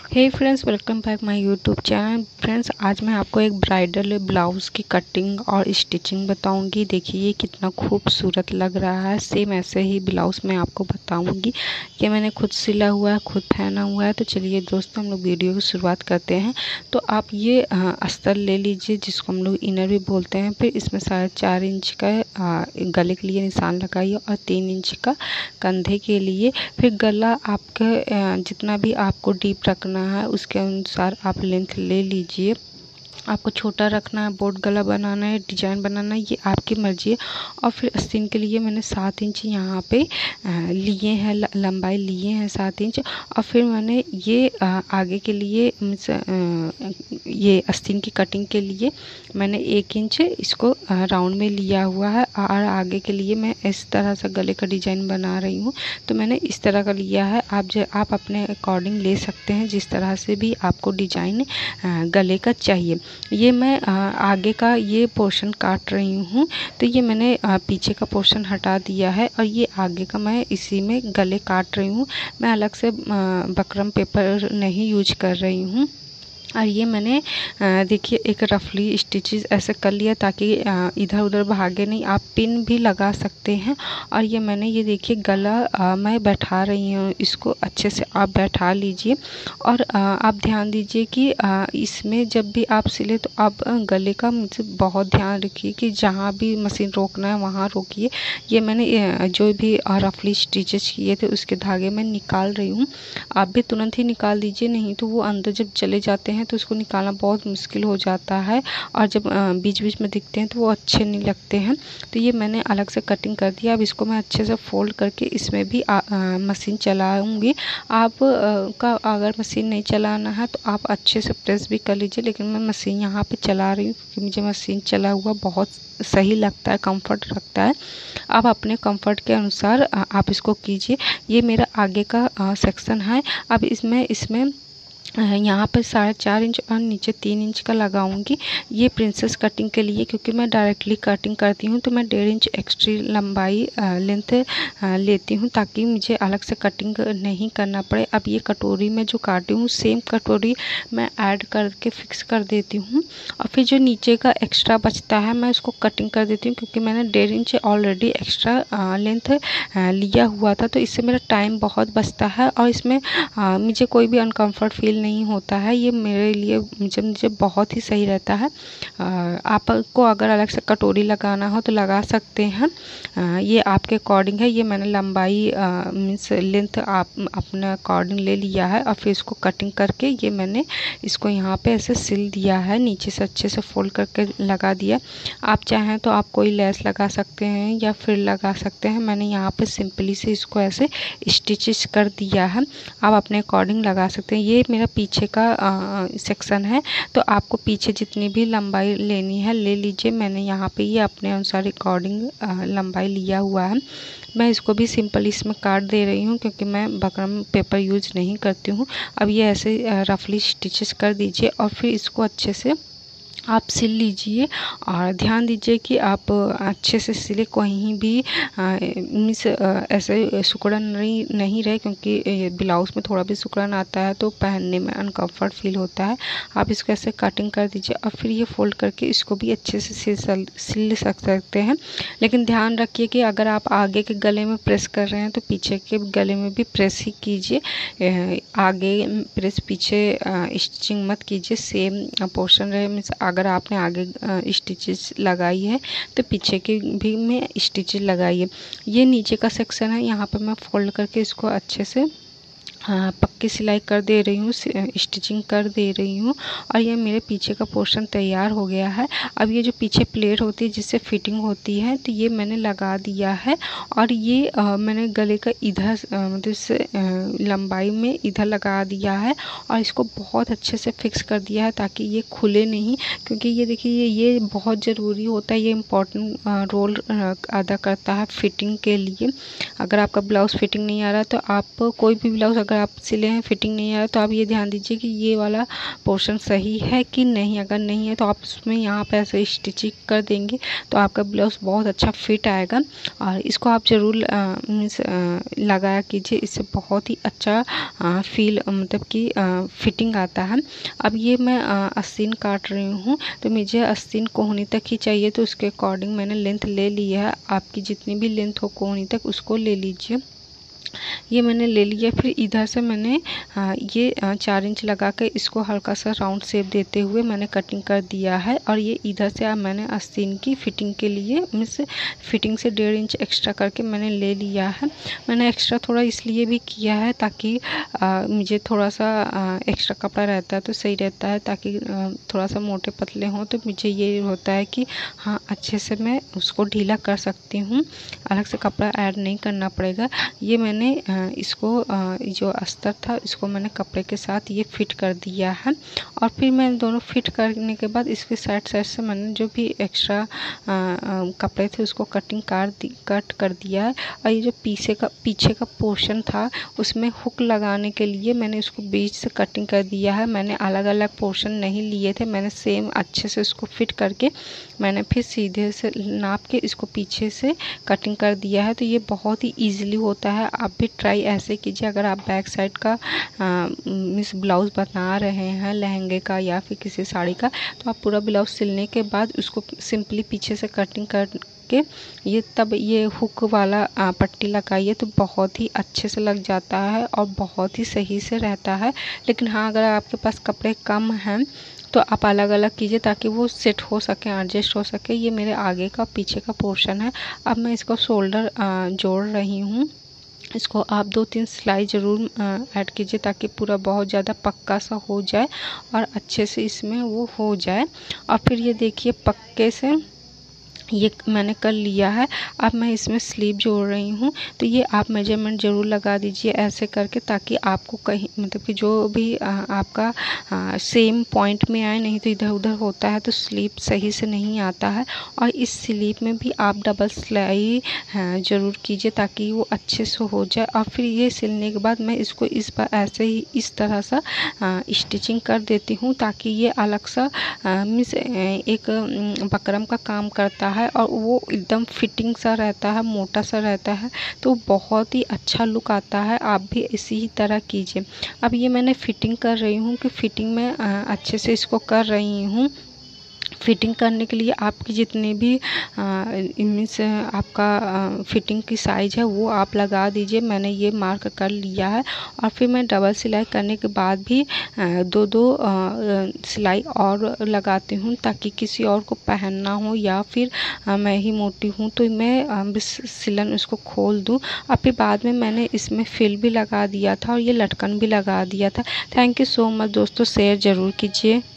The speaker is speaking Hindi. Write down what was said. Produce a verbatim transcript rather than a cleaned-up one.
Hey friends, welcome back my YouTube channel. Friends, आज मैं आपको एक ब्राइडल ब्लाउज़ की कटिंग और स्टिचिंग बताऊंगी। देखिए ये कितना खूबसूरत लग रहा है। सेम ऐसे ही ब्लाउज़ मैं आपको बताऊंगी कि मैंने खुद सिला हुआ है, खुद पहना हुआ है। तो चलिए दोस्तों, हम लोग वीडियो की शुरुआत करते हैं। तो आप ये अस्तर ले लीजिए, जिसको हम लोग इनर भी बोलते हैं। फिर इसमें साढ़े चार इंच का आ, गले के लिए निशान लगाइए और तीन इंच का कंधे के लिए। फिर गला आपका जितना भी आपको डीप रखना है उसके अनुसार आप लेंथ ले लीजिए। आपको छोटा रखना है, बोट गला बनाना है, डिजाइन बनाना है, ये आपकी मर्जी है। और फिर आस्तीन के लिए मैंने सात इंच यहाँ पे लिए हैं, लंबाई लिए हैं सात इंच। और फिर मैंने ये आगे के लिए ये आस्तीन की कटिंग के लिए मैंने एक इंच इसको राउंड में लिया हुआ है। और आगे के लिए मैं इस तरह से गले का डिजाइन बना रही हूँ, तो मैंने इस तरह का लिया है। आप जो आप अपने अकॉर्डिंग ले सकते हैं, जिस तरह से भी आपको डिजाइन गले का चाहिए। ये मैं आगे का ये पोर्शन काट रही हूँ, तो ये मैंने पीछे का पोर्शन हटा दिया है और ये आगे का मैं इसी में गले काट रही हूँ। मैं अलग से बकरम पेपर नहीं यूज कर रही हूँ। और ये मैंने देखिए एक रफली स्टिचेस ऐसे कर लिया ताकि इधर उधर भागे नहीं। आप पिन भी लगा सकते हैं। और ये मैंने ये देखिए गला आ, मैं बैठा रही हूँ, इसको अच्छे से आप बैठा लीजिए। और आ, आप ध्यान दीजिए कि आ, इसमें जब भी आप सिले तो आप गले का मुझे बहुत ध्यान रखिए कि जहाँ भी मशीन रोकना है वहाँ रोकिए। ये मैंने जो भी रफली स्टिचेस किए थे उसके धागे मैं निकाल रही हूँ। आप भी तुरंत ही निकाल दीजिए, नहीं तो वो अंदर जब चले जाते हैं तो उसको निकालना बहुत मुश्किल हो जाता है। और जब बीच बीच में दिखते हैं तो वो अच्छे नहीं लगते हैं। तो ये मैंने अलग से कटिंग कर दिया। अब इसको मैं अच्छे से फोल्ड करके इसमें भी आ, आ, मशीन चलाऊंगी। आप आ, का अगर मशीन नहीं चलाना है तो आप अच्छे से प्रेस भी कर लीजिए, लेकिन मैं मशीन यहाँ पे चला रही हूँ क्योंकि मुझे मशीन चला हुआ बहुत सही लगता है, कंफर्ट रखता है। आप अपने कंफर्ट के अनुसार आप इसको कीजिए। ये मेरा आगे का सेक्शन है। अब इसमें इसमें यहाँ पर साढ़े चार इंच और नीचे तीन इंच का लगाऊंगी। ये प्रिंसेस कटिंग के लिए, क्योंकि मैं डायरेक्टली कटिंग करती हूँ तो मैं डेढ़ इंच एक्स्ट्रा लंबाई लेंथ लेती हूँ ताकि मुझे अलग से कटिंग नहीं करना पड़े। अब ये कटोरी में जो काटी हूँ सेम कटोरी मैं ऐड करके फिक्स कर देती हूँ। और फिर जो नीचे का एक्स्ट्रा बचता है मैं उसको कटिंग कर देती हूँ, क्योंकि मैंने डेढ़ इंच ऑलरेडी एक्स्ट्रा लेंथ लिया हुआ था। तो इससे मेरा टाइम बहुत बचता है और इसमें मुझे कोई भी अनकम्फर्ट फील नहीं होता है। ये मेरे लिए मुझे मुझे बहुत ही सही रहता है। आपको अगर अलग से कटोरी लगाना हो तो लगा सकते हैं, ये आपके अकॉर्डिंग है। ये मैंने लंबाई मीन्स लेंथ आप अपने अकॉर्डिंग ले लिया है और फिर इसको कटिंग करके ये मैंने इसको यहाँ पे ऐसे सिल दिया है, नीचे से अच्छे से फोल्ड करके लगा दिया। आप चाहें तो आप कोई लेस लगा सकते हैं या फिर लगा सकते हैं। मैंने यहाँ पे सिंपली से इसको ऐसे स्टिचेस कर दिया है, आप अपने अकॉर्डिंग लगा सकते हैं। ये मेरा पीछे का सेक्शन है, तो आपको पीछे जितनी भी लंबाई लेनी है ले लीजिए। मैंने यहाँ पे ये अपने अनुसार अकॉर्डिंग लंबाई लिया हुआ है। मैं इसको भी सिंपल इसमें काट दे रही हूँ क्योंकि मैं बकरम पेपर यूज नहीं करती हूँ। अब ये ऐसे रफली स्टिचेस कर दीजिए और फिर इसको अच्छे से आप सिल लीजिए। और ध्यान दीजिए कि आप अच्छे से सिले, कहीं भी मीन्स ऐसे सिकुड़न नहीं नहीं रहे, क्योंकि ब्लाउज में थोड़ा भी सिकुड़न आता है तो पहनने में अनकम्फर्ट फील होता है। आप इसको ऐसे कटिंग कर दीजिए और फिर ये फोल्ड करके इसको भी अच्छे से सिल सिल सकते हैं। लेकिन ध्यान रखिए कि अगर आप आगे के गले में प्रेस कर रहे हैं तो पीछे के गले में भी प्रेस ही कीजिए। आगे प्रेस, पीछे स्टिचिंग मत कीजिए, सेम पोर्शन रहे। मीन्स अगर आपने आगे स्टिचेस लगाई है तो पीछे के भी में स्टिचेस लगाइए। ये नीचे का सेक्शन है, यहाँ पर मैं फोल्ड करके इसको अच्छे से हाँ पक्की सिलाई कर दे रही हूँ, स्टिचिंग कर दे रही हूँ। और ये मेरे पीछे का पोर्शन तैयार हो गया है। अब ये जो पीछे प्लेट होती है जिससे फिटिंग होती है, तो ये मैंने लगा दिया है। और ये आ, मैंने गले का इधर मतलब से लंबाई में इधर लगा दिया है और इसको बहुत अच्छे से फिक्स कर दिया है ताकि ये खुले नहीं। क्योंकि ये देखिए ये ये बहुत ज़रूरी होता है, ये इम्पोर्टेंट रोल अदा करता है फिटिंग के लिए। अगर आपका ब्लाउज़ फिटिंग नहीं आ रहा तो आप कोई भी ब्लाउज़ अगर आप सिले हैं फिटिंग नहीं आया तो आप ये ध्यान दीजिए कि ये वाला पोर्शन सही है कि नहीं। अगर नहीं है तो आप उसमें यहाँ पे ऐसे स्टिचिंग कर देंगे तो आपका ब्लाउज बहुत अच्छा फिट आएगा। और इसको आप ज़रूर मीन्स लगाया कीजिए, इससे बहुत ही अच्छा आ, फील मतलब कि फिटिंग आता है। अब ये मैं आस्तीन काट रही हूँ तो मुझे आस्तीन कोहनी तक ही चाहिए, तो उसके अकॉर्डिंग मैंने लेंथ ले ली है। आपकी जितनी भी लेंथ हो कोहनी तक उसको ले लीजिए। ये मैंने ले लिया। फिर इधर से मैंने आ, ये आ, चार इंच लगा के इसको हल्का सा राउंड शेप देते हुए मैंने कटिंग कर दिया है। और ये इधर से अब मैंने आस्तीन की फिटिंग के लिए मीन्स फिटिंग से डेढ़ इंच एक्स्ट्रा करके मैंने ले लिया है। मैंने एक्स्ट्रा थोड़ा इसलिए भी किया है ताकि आ, मुझे थोड़ा सा आ, एक्स्ट्रा कपड़ा रहता है तो सही रहता है, ताकि आ, थोड़ा सा मोटे पतले हों तो मुझे ये होता है कि हाँ अच्छे से मैं उसको ढीला कर सकती हूँ, अलग से कपड़ा ऐड नहीं करना पड़ेगा। ये मैंने इसको जो अस्तर था इसको मैंने कपड़े के साथ ये फिट कर दिया है। और फिर मैं दोनों फिट करने के बाद इसके साइड साइड से मैंने जो भी एक्स्ट्रा कपड़े थे उसको कटिंग कर दी कट कर दिया है। और ये जो पीछे का पीछे का पोर्शन था उसमें हुक लगाने के लिए मैंने इसको बीच से कटिंग कर दिया है। मैंने अलग अलग पोर्शन नहीं लिए थे, मैंने सेम अच्छे से इसको फिट करके मैंने फिर सीधे से नाप के इसको पीछे से कटिंग कर दिया है। तो ये बहुत ही ईजिली होता है, आप भी ट्राई ऐसे कीजिए। अगर आप बैक साइड का मिस ब्लाउज़ बना रहे हैं लहंगे का या फिर किसी साड़ी का, तो आप पूरा ब्लाउज सिलने के बाद उसको सिंपली पीछे से कटिंग कर के ये तब ये हुक वाला पट्टी लगाइए तो बहुत ही अच्छे से लग जाता है और बहुत ही सही से रहता है। लेकिन हाँ, अगर आपके पास कपड़े कम हैं तो आप अलग अलग कीजिए ताकि वो सेट हो सके, एडजस्ट हो सके। ये मेरे आगे का पीछे का पोर्शन है। अब मैं इसको शोल्डर जोड़ रही हूँ। इसको आप दो तीन सिलाई ज़रूर ऐड कीजिए ताकि पूरा बहुत ज़्यादा पक्का सा हो जाए और अच्छे से इसमें वो हो जाए। और फिर ये देखिए पक्के से ये मैंने कर लिया है। अब मैं इसमें स्लीव जोड़ रही हूँ, तो ये आप मेजरमेंट ज़रूर लगा दीजिए ऐसे करके ताकि आपको कहीं मतलब कि जो भी आ, आपका आ, सेम पॉइंट में आए, नहीं तो इधर उधर होता है तो स्लीव सही से नहीं आता है। और इस स्लीव में भी आप डबल सिलाई ज़रूर कीजिए ताकि वो अच्छे से हो जाए। और फिर ये सिलने के बाद मैं इसको इस बार ऐसे ही इस तरह सा स्टिचिंग कर देती हूँ ताकि ये अलग सा मीन्स एक बकरम का काम करता है और वो एकदम फिटिंग सा रहता है, मोटा सा रहता है, तो बहुत ही अच्छा लुक आता है। आप भी इसी ही तरह कीजिए। अब ये मैंने फिटिंग कर रही हूँ कि फिटिंग में अच्छे से इसको कर रही हूँ। फिटिंग करने के लिए आपकी जितने भी मीन्स आपका फिटिंग की साइज़ है वो आप लगा दीजिए। मैंने ये मार्क कर लिया है। और फिर मैं डबल सिलाई करने के बाद भी दो दो सिलाई और लगाती हूँ ताकि किसी और को पहनना हो या फिर मैं ही मोटी हूँ तो मैं सिलन उसको खोल दूँ। और फिर बाद में मैंने इसमें फिल भी लगा दिया था और ये लटकन भी लगा दिया था। थैंक यू सो मच दोस्तों, शेयर ज़रूर कीजिए।